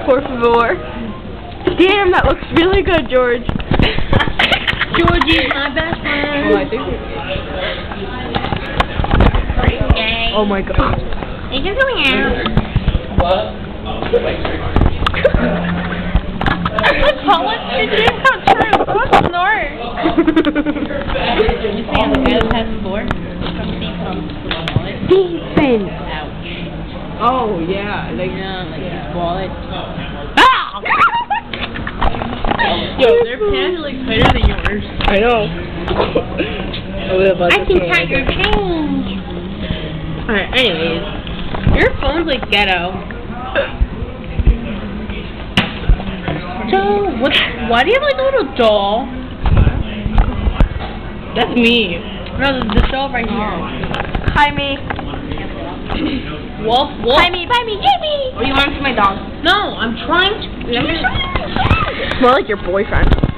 Por favor. Damn, that looks really good, George. Georgie's my best friend. Oh, I think Okay. oh my god. It's just going out. Paula, she didn't come through. Don't snort. You see on the guy that has the floor? Defense. Ouch. Oh, yeah. Like, His wallet. Ah! Yo, their pants are like tighter than yours. I know. I can count your change. Alright, anyways. Your phone's like ghetto. So, why do you have like a little doll? That's me. No, the doll right here. Hi, me. Wolf. Buy me, Jamie. Or you want to see my dog? No, I'm trying to. It's more like your boyfriend.